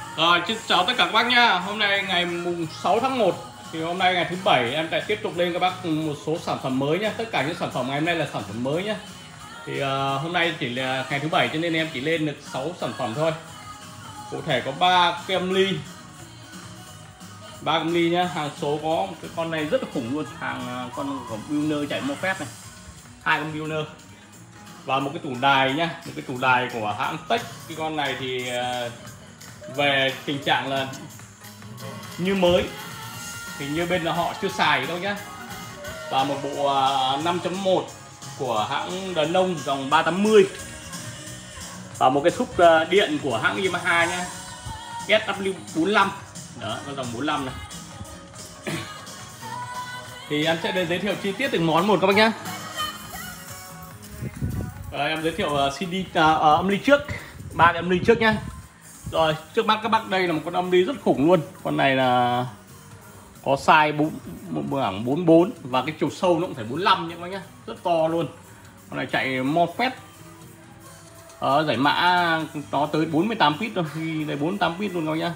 Rồi, xin chào tất cả các bác nhá. Hôm nay ngày mùng 6 tháng 1 thì hôm nay ngày thứ bảy em lại tiếp tục lên các bác một số sản phẩm mới nhá. Tất cả những sản phẩm ngày hôm nay là sản phẩm mới nhá. Thì hôm nay chỉ là ngày thứ bảy cho nên em chỉ lên được 6 sản phẩm thôi. Cụ thể có 3 cái âm ly. 3 âm ly nhá, hàng số có một cái con này rất là khủng luôn, hàng con của Builder chạy Mofet này. 2 con Builder. Và một cái tủ đài nhá, một cái tủ đài của hãng Tech. Cái con này thì về tình trạng là như mới, thì như bên là họ chưa xài đâu nhá. Và một bộ 5.1 của hãng Đàn Nông dòng 380. Và một cái súp điện của hãng Yamaha nhá, SW45. Đó, con dòng 45 này. Thì em sẽ giới thiệu chi tiết từng món một các bác nhá. Em giới thiệu CD âm ly trước, 3 cái âm ly trước nhá. Rồi, trước mắt các bác đây là một con âm ly rất khủng luôn. Con này là có size 44 và cái chiều sâu nó cũng phải 45 nhé các bác nhá, rất to luôn. Con này chạy Mofet. Giải mã nó tới 48 pit thôi, ghi đây 48 pit luôn các bác nhá.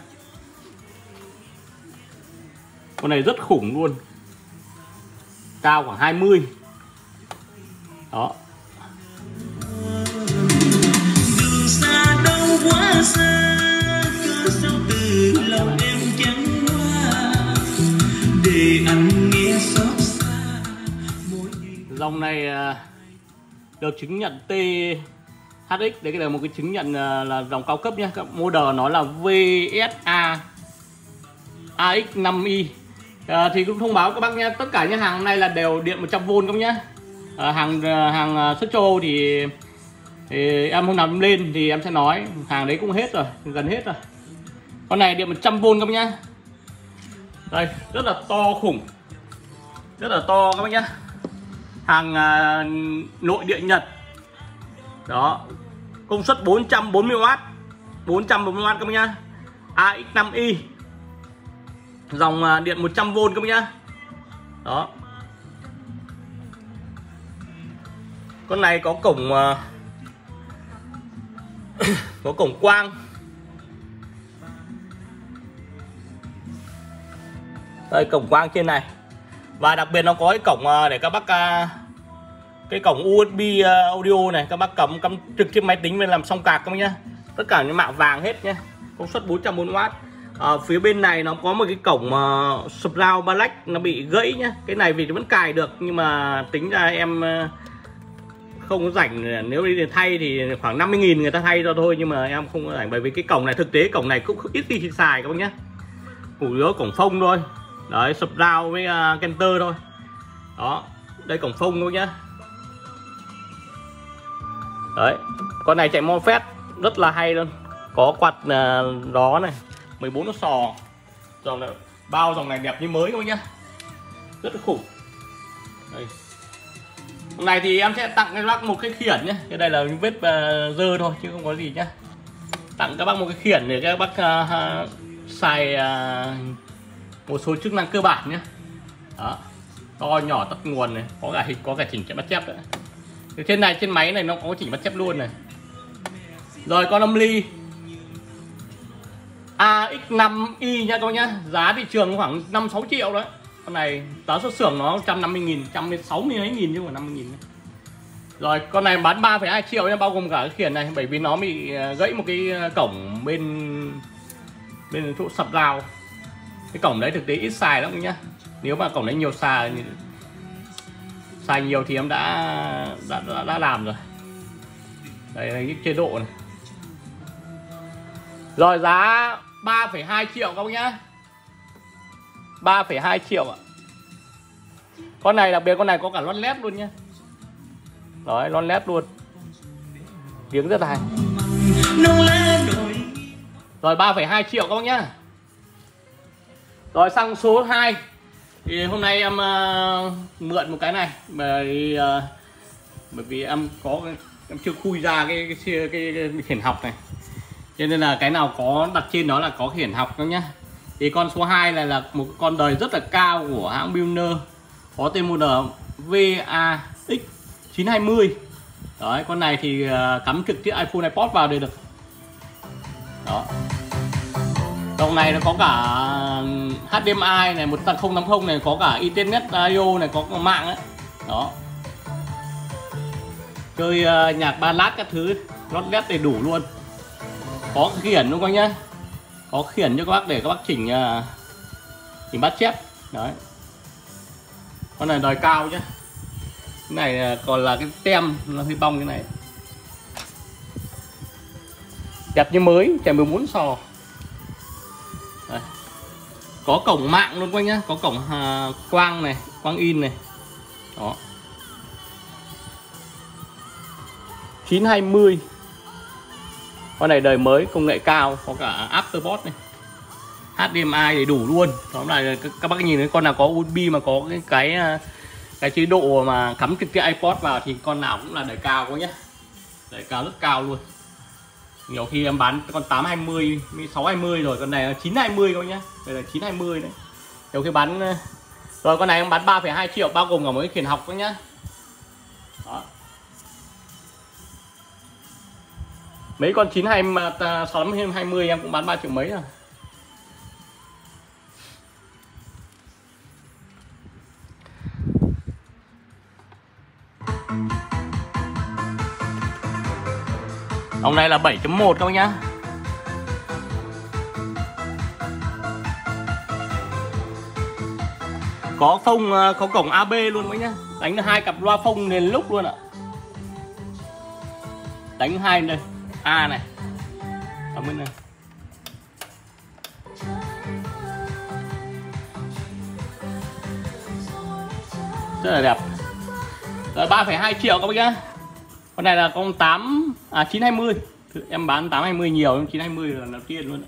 Con này rất khủng luôn. Cao khoảng 20. Đó. Đường xa đâu quá xa, cớ sao từ lòng em chẳng qua để anh nghe xót xa. Dòng này được chứng nhận THX, đấy cái là một cái chứng nhận là dòng cao cấp nhé. Model nó là VSA AX5i. Thì cũng thông báo các bác nhé, tất cả những hàng này là đều điện 100V các nhé. Hàng xuất châu Âu thì em hôm nào em lên thì em sẽ nói, hàng đấy cũng hết rồi, gần hết rồi. Con này điện 100V các bác nhá. Đây, rất là to khủng, rất là to các bác nhá. Hàng nội địa Nhật. Đó, công suất 440W, 440W các bác nhá. AX5i, dòng điện 100V các bác nhá. Đó. Con này có cổng có cổng quang. Đây, cổng quang trên này. Và đặc biệt nó có cái cổng để các bác cái cổng USB audio này, các bác cắm trực tiếp máy tính về làm xong cạc các bác nhá. Tất cả những mạ vàng hết nhé. Công suất 440W. Phía bên này nó có một cái cổng surround black nó bị gãy nhá. Cái này vì vẫn cài được nhưng mà tính ra em không có rảnh, nếu đi thay thì khoảng 50.000 người ta thay cho thôi, nhưng mà em không có rảnh bởi vì cái cổng này, thực tế cổng này cũng ít khi xài các bác nhé. Chủ yếu cổng phông thôi. Đấy, surround với Kenter thôi. Đó, đây cổng phông thôi nhá. Đấy, con này chạy Mofet rất là hay luôn. Có quạt đó này, 14 sò. Dòng này, bao dòng này đẹp như mới các bác nhá. Rất là khủng. Đây. Hôm nay thì em sẽ tặng các bác một cái khiển nhé. Cái đây là những vết dơ thôi chứ không có gì nhá. Tặng các bác một cái khiển để các bác xài một số chức năng cơ bản nhé. Đó, to nhỏ tắt nguồn này, có cả hình, có cả chỉnh bắt chép nữa. Thì trên này, trên máy này nó có chỉnh bắt chép luôn này. Rồi, con âm ly AX5i nha các bác nhá. Giá thị trường khoảng 5-6 triệu đấy. Con này giá xuất xưởng nó 150.000, 160 mấy nghìn chứ không phải 50.000. Rồi, con này bán 3,2 triệu nha, bao gồm cả cái khiển này, bởi vì nó bị gãy một cái cổng bên chỗ sập rào. Cái cổng đấy thực tế ít xài lắm nhá. Nếu mà cổng đấy nhiều xài nhiều thì em đã làm rồi. Đây là cái chế độ này. Rồi, giá 3,2 triệu các bác nhá. 3,2 triệu ạ. Con này đặc biệt, con này có cả lon led luôn nhá. Đấy, lon led luôn. Tiếng rất là hay. Rồi, 3,2 triệu các bác nhá. Rồi, sang số 2. Thì hôm nay em mượn một cái này bởi vì em chưa khui ra cái khiển học này. Cho nên là cái nào có đặt trên đó là có khiển học đó nhá. Thì con số 2 này là một con đời rất là cao của hãng Builder, có tên model VAX920. Đấy, con này thì cắm trực tiếp iPhone, iPod vào đều được. Đó. Dòng này nó có cả HDMI này, 1080 này, có cả Ethernet audio này, có cả mạng ấy. Đó. Chơi nhạc ballad các thứ lót lét đầy đủ luôn. Có khiển luôn các nhá. Có khiển cho các bác để các bác chỉnh bắt chép. Đấy. Con này đòi cao chứ. Cái này còn là cái tem nó hơi bong cái này. Đẹp như mới, chạy 14 sò. Đây. Có cổng mạng luôn các nhá, có cổng quang này, quang in này. Đó. 920. Con này đời mới, công nghệ cao, có cả Afterbot này. HDMI đầy đủ luôn. Tóm lại các bác nhìn thấy con nào có USB mà có cái chế độ mà cắm cái iPod vào thì con nào cũng là đời cao quá nhé. Đời cao rất cao luôn. Nhiều khi em bán con 820, 620 rồi, con này là 920 các nhá. Đây là 920 đấy. Nhiều khi bán rồi con này em bán 3,2 triệu bao gồm cả mấy khiển học các nhá. Đó. Mấy con 620 em cũng bán 3 triệu mấy rồi. Dòng này là 7.1 các bác nhá. Có phông, có cổng AB luôn mấy nhá. Đánh được 2 cặp loa phông liền lúc luôn ạ. Đánh 2 đây, A này. Ở bên này. Rất là đẹp. Rồi 3,2 triệu các bác nhá. Con này là con 920. Em bán 820 nhiều, 920 là đầu tiên luôn.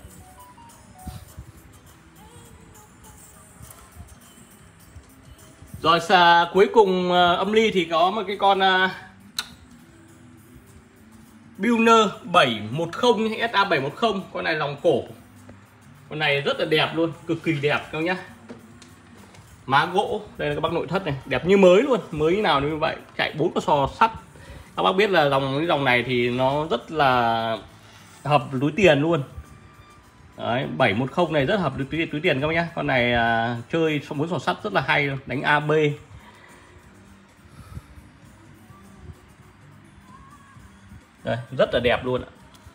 Rồi cuối cùng âm ly thì có một cái con Builder 710 SA710. Con này lòng cổ. Con này rất là đẹp luôn, cực kỳ đẹp các nhá. Má gỗ, đây là các bác nội thất này, đẹp như mới luôn, mới như nào như vậy, chạy 4 con sò sắt. Các bác biết là dòng này thì nó rất là hợp túi tiền luôn. Đấy, 710 này rất hợp túi tiền các bác nhá. Con này chơi 4 sò sắt rất là hay luôn, đánh AB. Đây, rất là đẹp luôn ạ.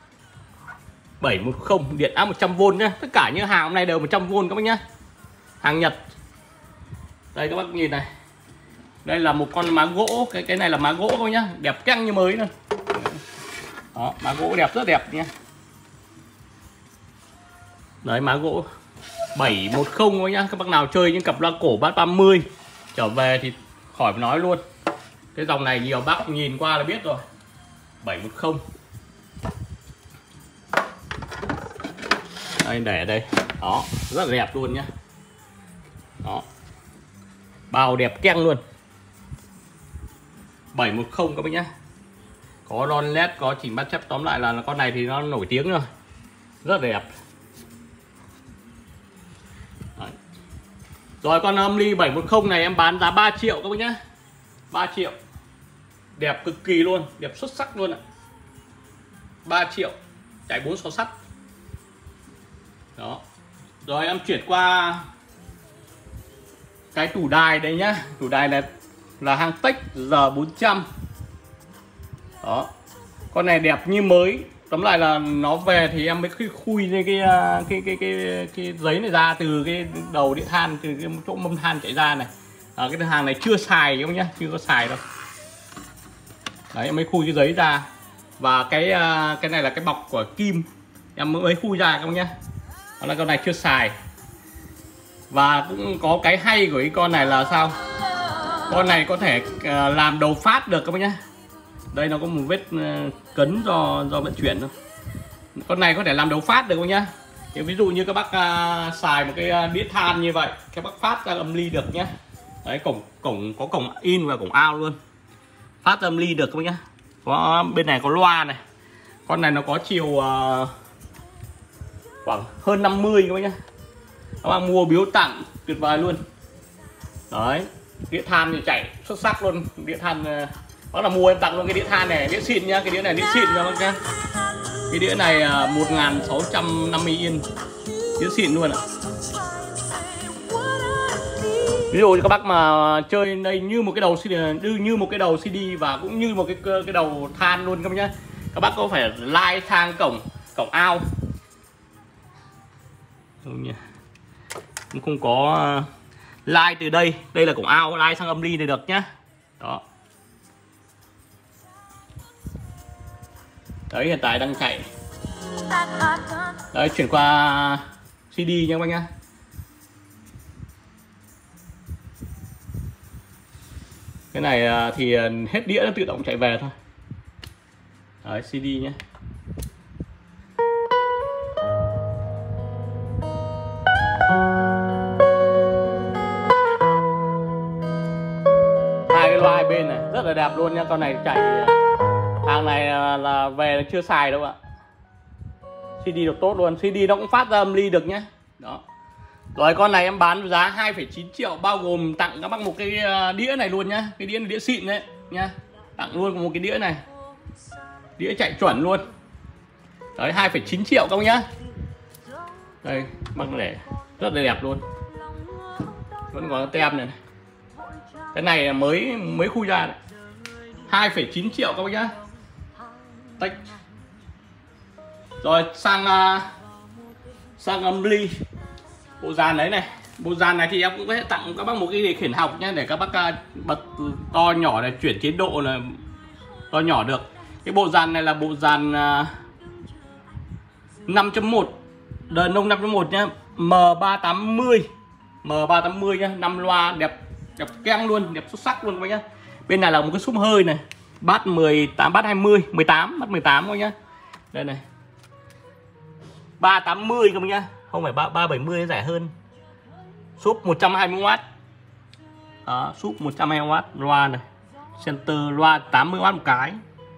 710 điện áp 100V nhá. Tất cả những hàng hôm nay đều 100V các bác nhá. Hàng Nhật. Đây các bác nhìn này. Đây là một con má gỗ, cái này là má gỗ thôi nhá, đẹp căng như mới luôn. Đó, má gỗ đẹp, rất đẹp nha. Đấy, má gỗ 710 thôi nhá. Các bác nào chơi những cặp loa cổ Bass 30 trở về thì khỏi nói luôn. Cái dòng này nhiều bác nhìn qua là biết rồi. 710. Đây, để ở đây. Đó, rất là đẹp luôn nhá. Đó. Bao đẹp keng luôn. 710 các bác nhá. Có ron led, có chỉnh bắt chép, tóm lại là con này thì nó nổi tiếng rồi. Rất là đẹp. Đấy. Rồi con âm ly 710 này em bán giá 3 triệu các bác nhá. 3 triệu. Đẹp cực kỳ luôn, đẹp xuất sắc luôn ạ. 3 triệu. Chạy 4 số sắt. Đó. Rồi em chuyển qua cái tủ đài đây nhá. Tủ đài này là hàng Tech R400. Đó. Con này đẹp như mới. Tóm lại là nó về thì em mới khui lên cái giấy này ra từ cái đầu điện than, từ cái chỗ mâm than chạy ra này. Cái hàng này chưa xài các bác nhá, chưa có xài đâu. Đấy, em mới khui cái giấy ra. Và cái này là cái bọc của kim, em mới khui ra các bác nhá. Đó là con này chưa xài. Và cũng có cái hay của cái con này là sao? Con này có thể làm đầu phát được các bác nhá. Đây nó có một vết cấn do vận chuyển thôi. Con này có thể làm đầu phát được không nhá. Thì ví dụ như các bác xài một cái đĩa than như vậy, các bác phát ra âm ly được nhá. Đấy, có cổng in và cổng out luôn. Phát âm ly được các bác nhá. Có bên này có loa này. Con này nó có chiều khoảng hơn 50 các bác nhá. Các bác mua biếu tặng tuyệt vời luôn. Đấy, đĩa than thì chạy xuất sắc luôn. Đĩa than bác là mua em tặng luôn cái đĩa than này, đĩa xịn nhá, cái đĩa này đĩa xịn nha bác nhá. Cái đĩa này 1650 yên. đĩa xịn luôn ạ. Ví dụ các bác mà chơi đây như một cái đầu CD, như một cái đầu CD và cũng như một cái đầu than luôn các bác nhá. Các bác có phải like sang cổng out không nhỉ? Không có like từ đây là cổng out, like sang âm ly thì được nhá. Đó. Đấy, hiện tại đang chạy. Đấy, chuyển qua CD nha các bác nhá. Cái này thì hết đĩa nó tự động chạy về thôi. Đấy, CD nhé. Hai cái loa hai bên này rất là đẹp luôn nha. Con này chạy hàng này là về là chưa xài đâu ạ. CD được tốt luôn. CD nó cũng phát ra âm ly được nhé. Đó. Rồi con này em bán với giá 2,9 triệu, bao gồm tặng các bác một cái đĩa này luôn nhá. Cái đĩa này đĩa xịn đấy nhá. Tặng luôn một cái đĩa này. Đĩa chạy chuẩn luôn. Đấy, 2,9 triệu các bác nhá. Đây, bác để rất là đẹp luôn. Vẫn có tem này. Cái này mới khui ra đấy. 2,9 triệu các bác nhá. Tách. Rồi sang âm ly. Bộ dàn đấy này. Bộ dàn này thì em cũng có thể tặng các bác một cái điều khiển học nhé, để các bác bật to nhỏ này, chuyển chế độ là to nhỏ được. Cái bộ dàn này là bộ dàn 5.1, đờn nông 5.1 nhá, M380 nhá, 5 loa đẹp keng luôn, đẹp xuất sắc luôn các bác nhá. Bên này là một cái súp hơi này, bát 18, bát 20, 18, bát 18 các nhá. Đây này. 380 các bác nhá, không phải 370 rẻ hơn. Súp 120W. Đó, súp 120W, loa này. Center loa 80W một cái.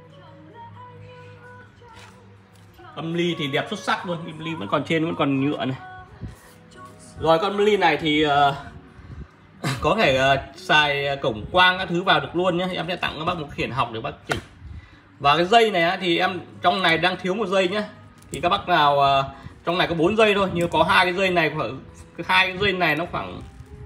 Âm ly thì đẹp xuất sắc luôn, âm ly vẫn còn trên, vẫn còn nhựa này. Rồi con âm ly này thì có thể xài cổng quang các thứ vào được luôn nhé. Em sẽ tặng các bác một khiển học để bác chỉnh. Và cái dây này thì em trong này đang thiếu một dây nhé. Thì các bác nào trong này có 4 dây thôi, nhưng có hai cái dây này khoảng, hai cái dây này nó khoảng,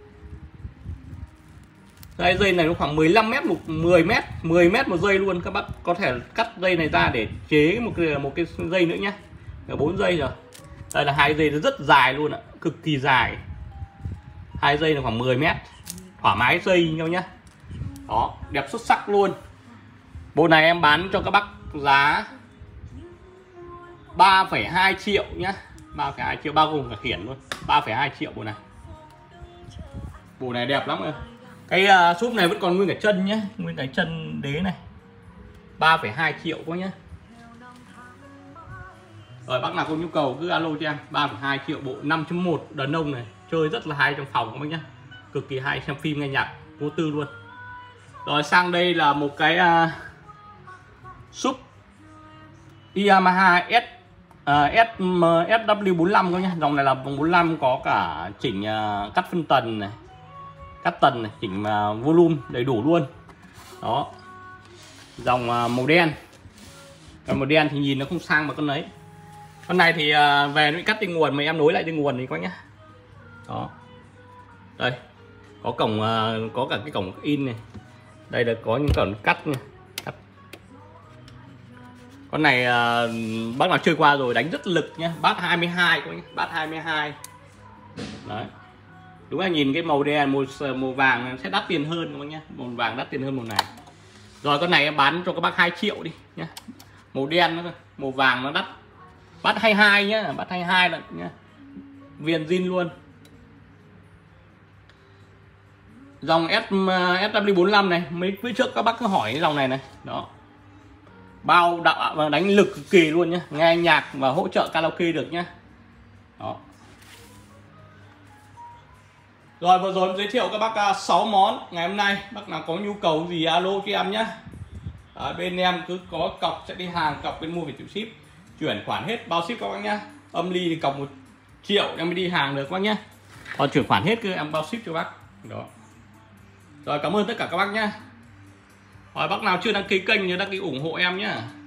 cái dây này nó khoảng 15 mét, 10 mét một dây luôn. Các bác có thể cắt dây này ra để chế một cái dây nữa nhé. 4 dây rồi. Đây là hai dây nó rất dài luôn ạ, cực kỳ dài. Hai dây là khoảng 10 mét, thoải mái dây nhau nhá. Đó, đẹp xuất sắc luôn. Bộ này em bán cho các bác giá 3,2 triệu nhá. 3,2 triệu bao gồm cả khiển luôn. 3,2 triệu bộ này. Bộ này đẹp lắm rồi. Cái súp này vẫn còn nguyên cả chân nhé, nguyên cái chân đế này. 3,2 triệu quá nhá. Rồi bác nào có nhu cầu cứ alo cho em. 3,2 triệu bộ 5.1 đàn ông này, chơi rất là hay trong phòng các bác nhá. Cực kỳ hay, xem phim nghe nhạc vô tư luôn. Rồi sang đây là một cái súp Yamaha SW45 các nhá. Dòng này là vòng 45, có cả chỉnh cắt phân tần này, cắt tần này, chỉnh volume đầy đủ luôn. Đó. Dòng màu đen. Còn màu đen thì nhìn nó không sang mà con ấy. Con này thì về nó bị cắt dây nguồn, mà em nối lại dây nguồn thì có nhá. Đó. Đây. Có cổng có cả cái cổng in này. Đây là có những cổng cắt nha. Con này bác nào chơi qua rồi đánh rất lực nhá. Bát 22 có nhá. Bát 22. Đấy. Đúng là nhìn cái màu đen, màu vàng sẽ đắt tiền hơn các bác nhá. Màu vàng đắt tiền hơn màu này. Rồi con này em bán cho các bác 2 triệu đi nhá. Màu đen nó, màu vàng nó đắt. Bát 22 nhá, bát 22 là nhá. Viền zin luôn. Dòng SW45 này, mấy bữa trước các bác cứ hỏi cái dòng này này. Đó. Bao đạo và đánh lực cực kỳ luôn nhá, nghe nhạc và hỗ trợ karaoke được nhá. Đó. Rồi vừa rồi em giới thiệu các bác 6 món ngày hôm nay. Bác nào có nhu cầu gì alo cho em nhá. Bên em cứ có cọc sẽ đi hàng, cọc bên mua phải chịu ship, chuyển khoản hết bao ship các bác nhá. Âm ly thì cọc 1 triệu em mới đi hàng được các bác nhá. Còn chuyển khoản hết cứ em bao ship cho bác. Đó. Rồi cảm ơn tất cả các bác nhá. Rồi bác nào chưa đăng ký kênh nhớ đăng ký ủng hộ em nhá.